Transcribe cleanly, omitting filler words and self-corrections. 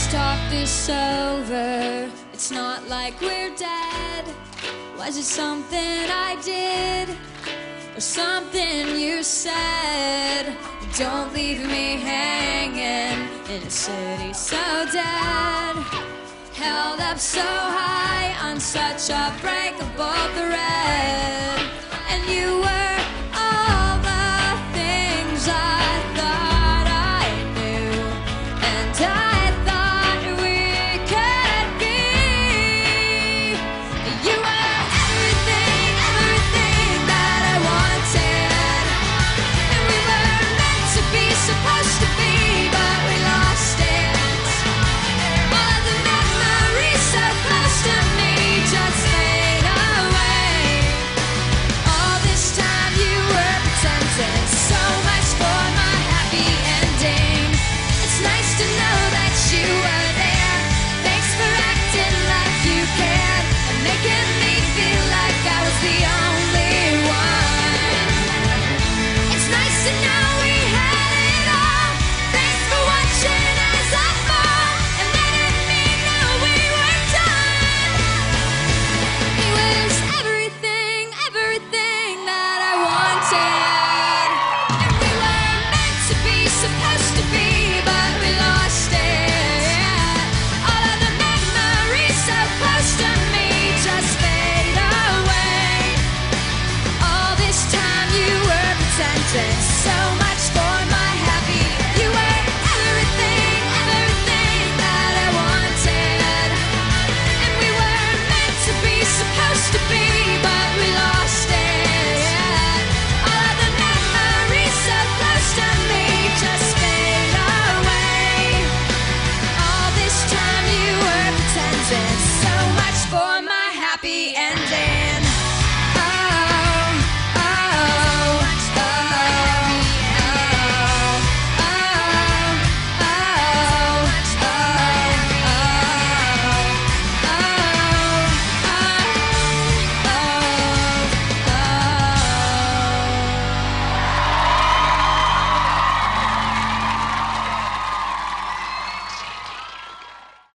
talk this over. It's not like we're dead. Was it something I did or something you said? Don't leave me hanging in a city so dead, held up so high on such a breakable thread. And you were